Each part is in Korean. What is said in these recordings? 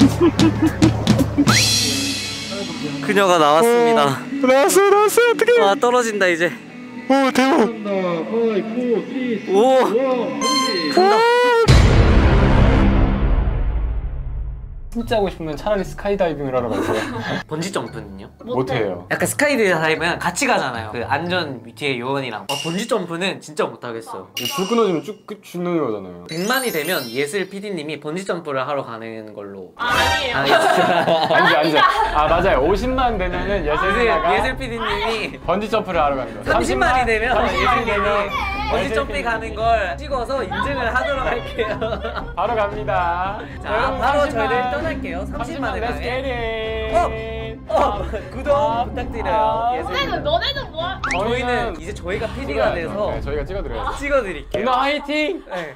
그녀가 나왔습니다. 나왔어 어떡해. 와 떨어진다 이제. 오 대박. 오 간다. 진짜 하고 싶으면 차라리 스카이다이빙을 하러 가세요. 번지 점프는요? 못해요. 약간 스카이다이빙은 같이 가잖아요. 그 안전 뒤에 요원이랑. 번지 점프는 진짜 못하겠어요. 줄 끊어지면 쭉 죽는 거잖아요. 100만이 되면 예슬 PD님이 번지 점프를 하러 가는 걸로. 아니에요. 아니지. 아 맞아요. 50만 되면은 예슬 PD님이 번지 점프를 하러 가는 거예요. 30만이 되면 30만이 예슬님이 번지 점프 가는 걸 찍어서 인증을 하도록 할게요. 바로 갑니다. 자, 바로 저희들 떠날게요. 30만을 향해. 구독 부탁드려요. 예슬님. 너네는 뭐야? 저희는 이제 저희가 PD가 돼서 네, 저희가 찍어드려요. 찍어드릴게요. 누나 화이팅! 네.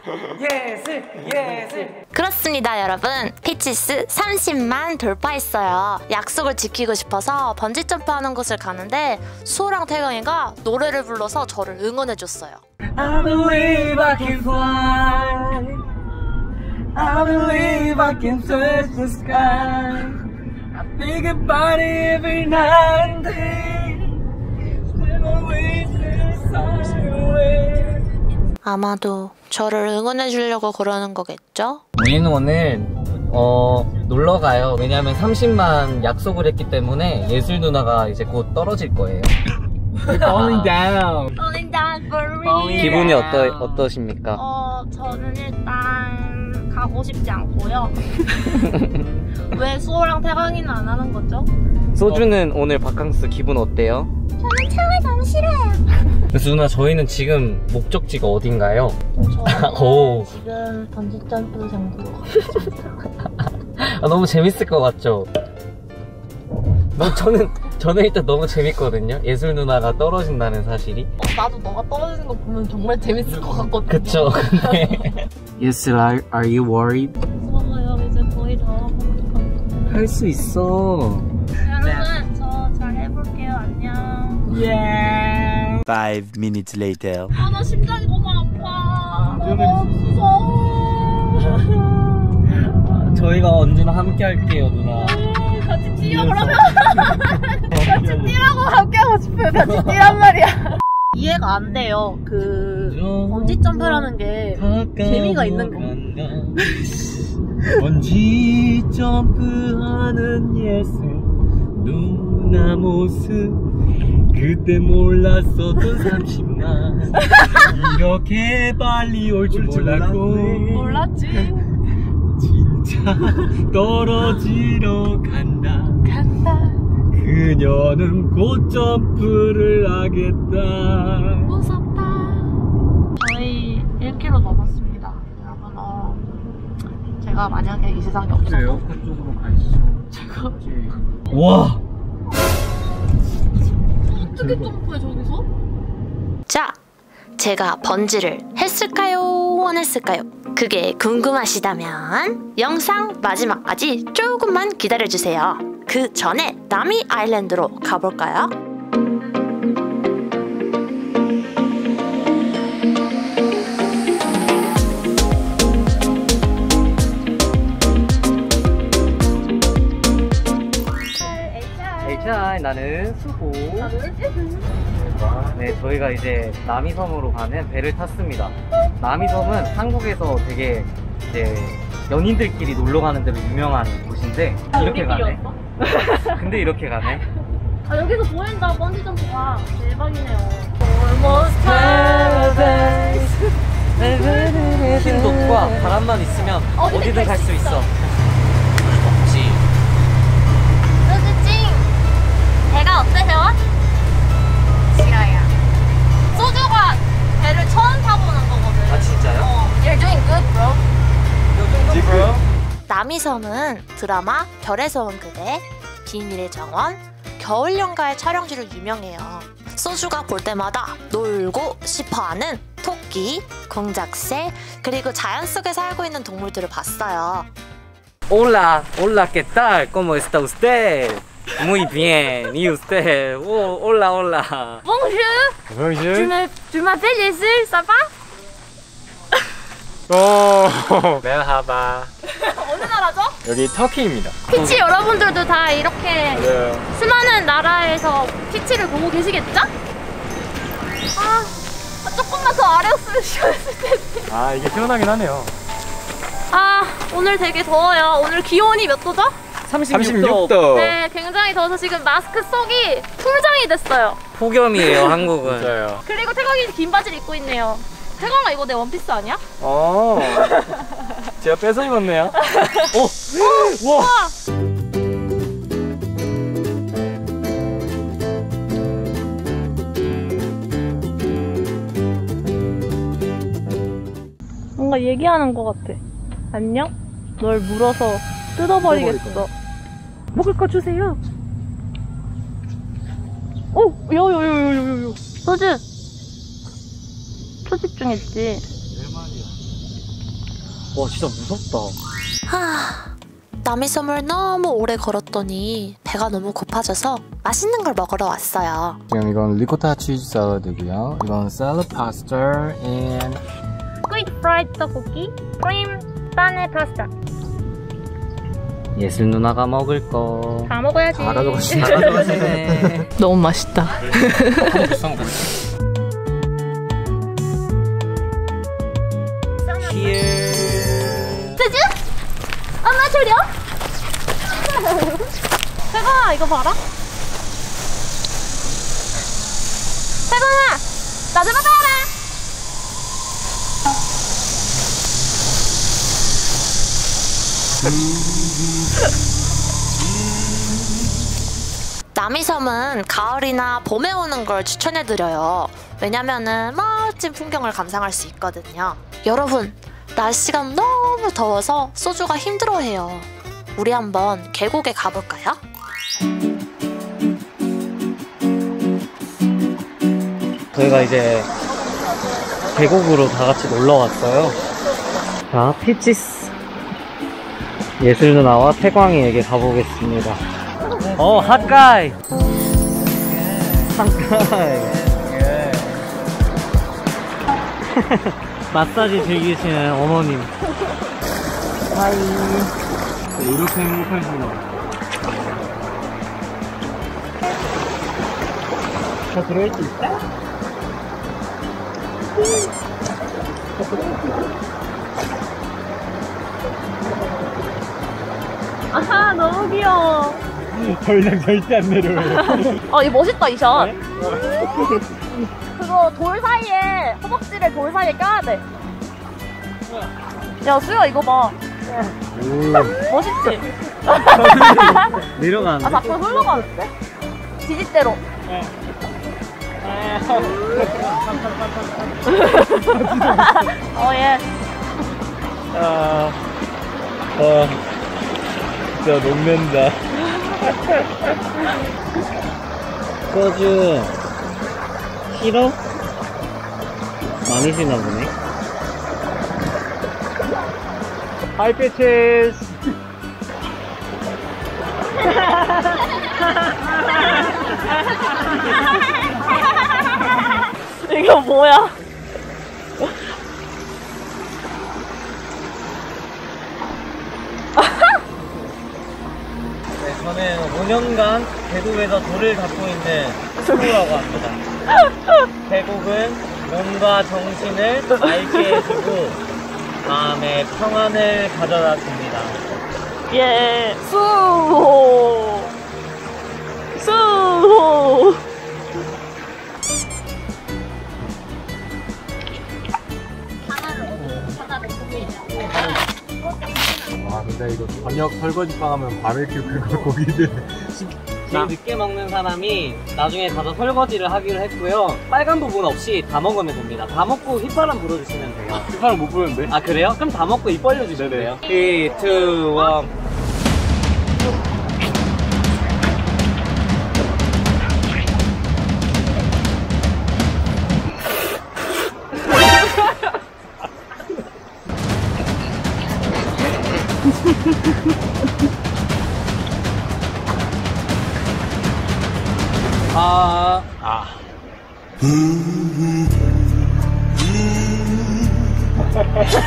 예슬. 그렇습니다 여러분. 피치스 30만 돌파했어요. 약속을 지키고 싶어서 번지점프하는 곳을 가는데 수호랑 태경이가 노래를 불러서 저를 응원해줬어요. I believe I can fly. I believe I can touch the sky. I think about it every night and day. Never wasting such a way. 아마도 저를 응원해주려고 그러는 거겠죠? 우리는 오늘 놀러 가요. 왜냐면 30만 약속을 했기 때문에 예슬 누나가 이제 곧 떨어질 거예요. Falling down. Falling down for real. 기분이 어떠십니까? 저는 일단 가고 싶지 않고요. 왜 수호랑 태강이는 안 하는 거죠? 소주는 오늘 바캉스 기분 어때요? 저는 차가 너무 싫어요. 그래서 누나 저희는 지금 목적지가 어딘가요? 오. 지금 번지점프 장소로 가고 있습니다. 너무 재밌을 것 같죠? 저는 일단 너무 재밌거든요. 예술 누나가 떨어진다는 사실이. 나도 너가 떨어지는 거 보면 정말 재밌을 것 같거든요. 그쵸? 근데 예슬, are you worried? 무서워요. 이제 거의 다 하고 있거든요. 할 수 있어. 여러분 저 잘 해볼게요. 안녕. Yeah. 5 minutes later. 나 심장이 너무 아파. 너무 무서워. 저희가 언제나 함께 할게요, 누나. 같이 뛰어 그러면. 같이 뛰라고 함께 하고 싶어요. 같이 뛰란 말이야. 이해가 안 돼요. 번지 점프라는 게 재미가 있는 거. 번지 점프하는 예슬 누나 모습 그때 몰랐었던 30만 이렇게 빨리 올 줄 몰랐고 몰랐지. 진짜 떨어지러 간다 그녀는 곧 점프를 하겠다. 무섭다. 저희 1km 넘었습니다. 여러분 제가 만약에 이 세상에 없어도 에어컨 쪽으로 가시죠. 제가 와 어떻게 점프해 저기서? 자, 제가 번지를 했을까요? 안 했을까요? 그게 궁금하시다면 영상 마지막까지 조금만 기다려주세요. 그 전에 나미 아일랜드로 가볼까요? HI 나는 수호. 네, 저희가 이제 남이섬으로 가는 배를 탔습니다. 남이섬은 한국에서 되게 이제 연인들끼리 놀러 가는 데로 유명한 곳인데 이렇게 가네. 근데 이렇게 가네. 아 여기서 보인다. 번지점프가 대박이네요. Almost paradise. 흰 돛과 바람만 있으면 어디든 갈 수 있어. 없지. 소주찡. 배가 어때요? 싫어요. 소주가 배를 처음 타보는 거거든. 아 진짜요? You're doing good, bro. 남이섬은 드라마 별에서 온 그대, 비밀의 정원, 겨울연가의 촬영지로 유명해요. 소주가 볼 때마다 놀고 싶어하는 토끼, 공작새, 그리고 자연 속에 살고 있는 동물들을 봤어요. Hola, hola, ¿qué tal? ¿Cómo está usted? Muy bien. ¿Y usted? Oh, hola, hola. Bonjour. Bonjour. Tu m'appelles Yesil, ça va? 오, 메르하바. 어느 나라죠? 여기 터키입니다. 피치 여러분들도 다 이렇게 맞아요. 수많은 나라에서 피치를 보고 계시겠죠? 조금만 더 아래였으면 시원했을 텐데. 아, 이게 시원하긴 하네요. 오늘 되게 더워요. 오늘 기온이 몇 도죠? 36도. 네, 굉장히 더워서 지금 마스크 속이 풀장이 됐어요. 폭염이에요, 한국은. 맞아요. 그리고 태광이 긴 바지를 입고 있네요. 태광아, 이거 내 원피스 아니야? 제가 뺏어 입었네요. 우와! 뭔가 얘기하는 것 같아. 안녕? 널 물어서 뜯어버리겠어. 먹을 거 주세요. 요요요요요요. 소주. 초집중했지. 와, 진짜 무섭다. 남이섬을 너무 오래 걸었더니 배가 너무 고파져서 맛있는 걸 먹으러 왔어요. 지금 이건 리코타 치즈 샐러드고요. 이건 샐러드 파스타 and 스퀴드 프라이드 떡볶이, 크림, 바네 파스타. 예슬 누나가 먹을 거. 다 먹어야지. 다 가져가시네. 가져가시네. 너무 맛있다. 비싼 거. 뜨지? 엄마 졸려? 태광아, 이거 봐라. 태광아, 나 좀 받아라. 남이섬은 가을이나 봄에 오는 걸 추천해드려요. 왜냐면은 멋진 풍경을 감상할 수 있거든요. 여러분, 날씨가 너무 더워서 소주가 힘들어해요. 우리 한번 계곡에 가볼까요? 저희가 이제 계곡으로 다 같이 놀러 왔어요. 자, 피치스. 예슬 누나와 태광이에게 가보겠습니다. 핫가이! 핫가이! 마사지 즐기시는 어머님. 하이. 이렇게 행복하시구나. 저 들어올 수 있다? 아하, 너무 귀여워. 더 이상 절대 안 내려와요. 이거 멋있다, 이 샷. 그거 돌 사이에, 허벅지를 돌 사이에 껴야 돼. 야, 수야, 이거 봐. 멋있지? 내려가는데? 자꾸 흘러가는데? 지지대로. 예. 진짜 녹는다. 소주 싫어? 많이 시나 보네. 하이 피치스. 이거 뭐야? 네, 저는 5년간 계곡에서 돌을 갖고 있는 친구라고 합니다. 계곡은 몸과 정신을 맑게 해주고 마음의 평안을 가져다 줍니다. 예. 수호. 수호. 근데 이거 저녁 설거지빵 하면 바베큐 그거 고기들 제일 늦게 먹는 사람이 나중에 가서 설거지를 하기로 했고요. 빨간 부분 없이 다 먹으면 됩니다. 다 먹고 휘파람 불어주시면 돼요. 휘파람 못 부르는데? 아, 그래요? 그럼 다 먹고 입 벌려주시면 돼요. 3, 2, 1.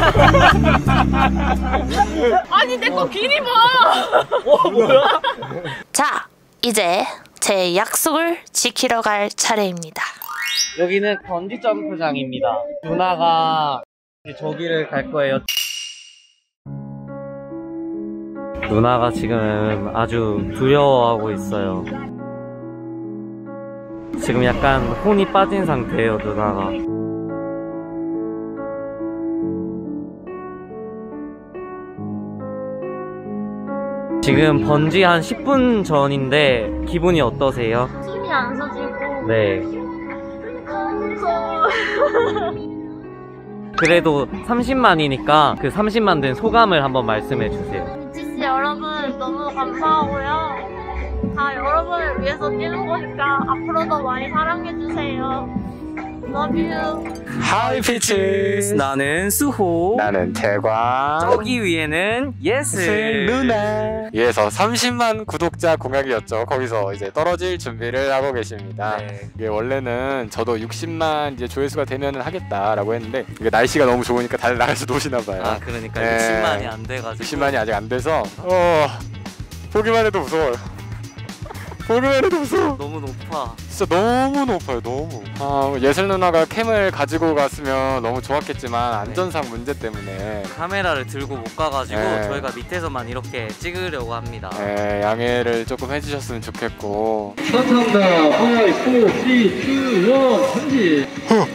아니 내 거 길이 봐. 뭐야? 자, 이제 제 약속을 지키러 갈 차례입니다. 여기는 번지 점프장입니다. 누나가 저기를 갈 거예요. 누나가 지금 아주 두려워하고 있어요. 지금 약간 혼이 빠진 상태예요, 누나가. 지금 번지 한 10분 전인데 기분이 어떠세요? 숨이 안 서지고. 네. 무서워. 그래도 30만이니까 그 30만 된 소감을 한번 말씀해 주세요. 미치씨 여러분 너무 감사하고요. 다 여러분을 위해서 뛰는 거니까 앞으로도 많이 사랑해주세요. Love you. 하이 피치스. 나는 수호. 나는 태광. 저기 위에는 예슬 누나. 위에서 30만 구독자 공약이었죠. 거기서 이제 떨어질 준비를 하고 계십니다. 네. 이게 원래는 저도 60만 이제 조회수가 되면은 하겠다라고 했는데 이게 날씨가 너무 좋으니까 다들 나가서 노시나 봐요. 아 그러니까 네. 60만이 안 돼가지고 60만이 아직 안 돼서 보기만 해도 무서워요. 보기만 해도 무서워. 너무 높아. 진짜 너무 높아요. 너무. 예슬 누나가 캠을 가지고 갔으면 너무 좋았겠지만 안전상 문제 때문에 카메라를 들고 못 가가지고 네. 저희가 밑에서만 이렇게 찍으려고 합니다. 양해를 조금 해주셨으면 좋겠고. 감사합니다. 5, 4, 3, 2, 1, 번지.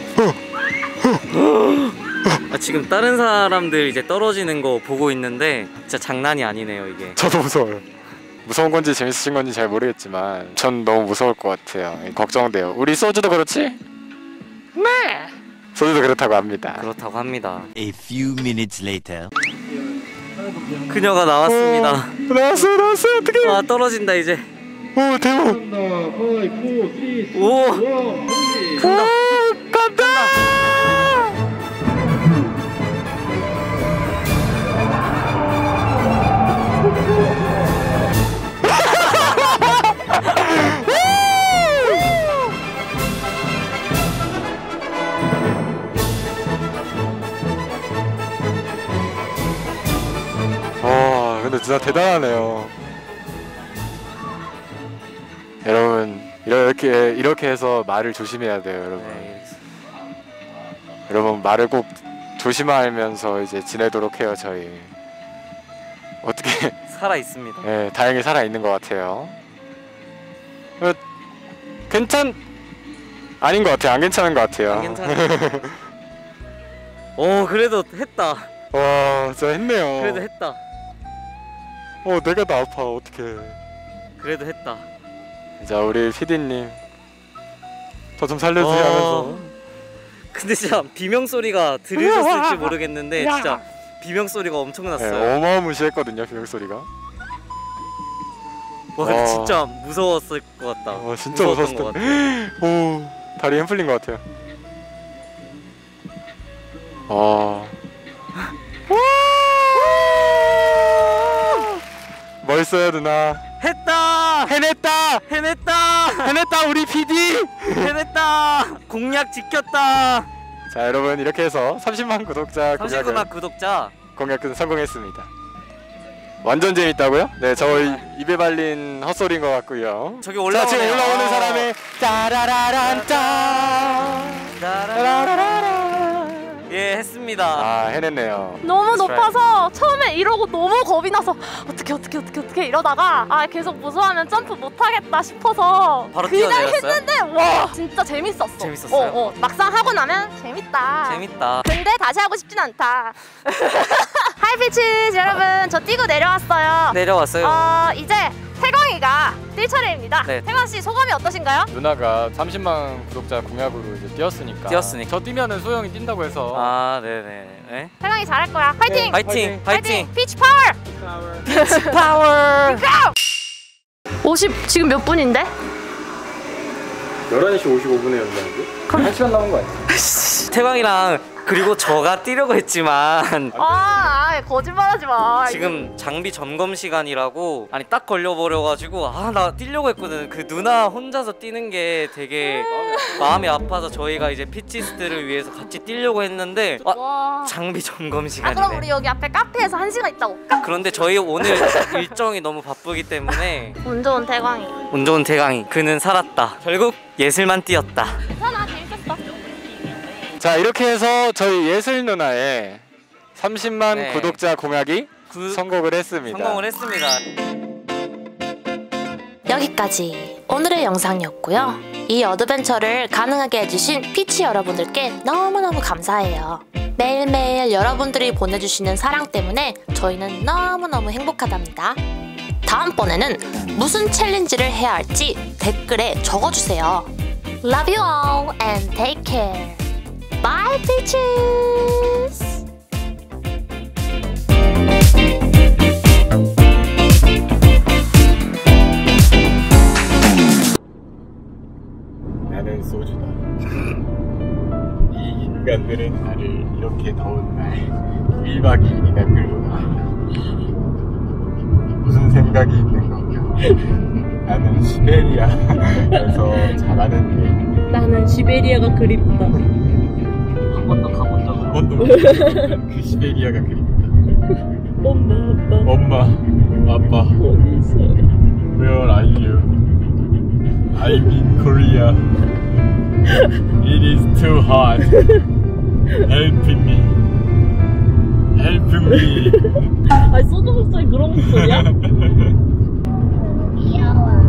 지금 다른 사람들 이제 떨어지는 거 보고 있는데 진짜 장난이 아니네요 이게. 저도 무서워요. 무서운 건지 재밌으신 건지 잘 모르겠지만 전 너무 무서울 것 같아요. 걱정돼요. 우리 소주도 그렇지? 네. 소주도 그렇다고 합니다. 그렇다고 합니다. A few minutes later. 그녀가 나왔습니다. 나왔어 어떡해. 와 떨어진다 이제. 오 대박. 오 간다. 근데 진짜 대단하네요. 여러분 이렇게 해서 말을 조심해야 돼요, 여러분. 네. 여러분 말을 꼭 조심하면서 이제 지내도록 해요, 저희. 어떻게 살아 있습니다. 네, 다행히 살아 있는 것 같아요. 아닌 것 같아요. 안 괜찮은 것 같아요. 안 괜찮아. 오 그래도 했다. 와 진짜 했네요. 그래도 했다. 내가 다 아파. 어떡해. 그래도 했다. 자 우리 PD님 저 좀 살려주세요 하면서. 근데 진짜 비명 소리가 들으셨을지 모르겠는데 진짜 비명 소리가 엄청났어요. 네, 어마무시했거든요 비명 소리가. 와 근데 진짜 무서웠을 것 같다. 진짜 무서웠을 것 같아. 오 다리 햄 풀린 것 같아요. 멋있어요 누나. 했다! 해냈다 우리 PD! 해냈다! 공약 지켰다! 자 여러분 이렇게 해서 30만 구독자 30만 구독자 공약은 성공했습니다. 완전 재밌다고요? 네, 저 입에 발린 헛소리인 것 같고요. 저기 올라오네요. 자, 지금 올라오는 사람의 따라라란 짠. 예, 했습니다. 해냈네요. 너무 높아서 처음에 이러고 너무 겁이 나서 어떻게 이러다가 계속 무서워하면 점프 못하겠다 싶어서 바로 그냥 뛰어내렸어요? 했는데 와 진짜 재밌었어. 재밌었어요? 막상 하고 나면 재밌다. 근데 다시 하고 싶진 않다. 하이피치즈 여러분 저 뛰고 내려왔어요. 이제 태광이가 뛸 차례입니다. 네. 태광씨 소감이 어떠신가요? 누나가 30만 구독자 공약으로 이제 뛰었으니까 저 뛰면은 소영이 뛴다고 해서 네네. 네? 태광이 잘할 거야. 화이팅! 파이팅! 피치 파워! 피치 파워! 50 지금 몇 분인데? 11시 55분에 연다는데? 1시간 남은 거 아니야? 태광이랑 그리고 저가 뛰려고 했지만 거짓말하지 마. 지금 장비 점검 시간이라고 아니 딱 걸려버려가지고 나 뛰려고 했거든. 그 누나 혼자서 뛰는 게 되게 마음이 아파서 저희가 이제 피치스트를 위해서 같이 뛰려고 했는데 와. 장비 점검 그럼 시간이네. 우리 여기 앞에 카페에서 1시간 있다 올까? 그런데 저희 오늘 일정이 너무 바쁘기 때문에 운 좋은 태광이. 운 좋은 태강이 그는 살았다. 결국 예슬만 뛰었다. 괜찮아, 재밌었어. 자, 이렇게 해서 저희 예슬 누나의 30만 네. 구독자 공약이 성공을 했습니다. 성공을 했습니다. 여기까지 오늘의 영상이었고요. 이 어드벤처를 가능하게 해주신 피치 여러분들께 너무너무 감사해요. 매일매일 여러분들이 보내주시는 사랑 때문에 저희는 너무너무 행복하답니다. 다음번에는 무슨 챌린지를 해야 할지 댓글에 적어주세요. Love you all and take care. Bye, bitches! 나는 소주다. 이 인간들은 나를 이렇게 더운 날 1박 2일이나 끌고 가. 무슨 생각이 있는 건가? 나는 시베리아에서 자라는 애. 나는 시베리아가 그립다. 한 번도 가본 적은 한 번도 그 시베리아가 그립다. 엄마, 아빠 어디 있어? Where are you? I'm in Korea. It is too hot. Help me. Help me. 아니 소주 목소리 그런 목소리야? 귀여워.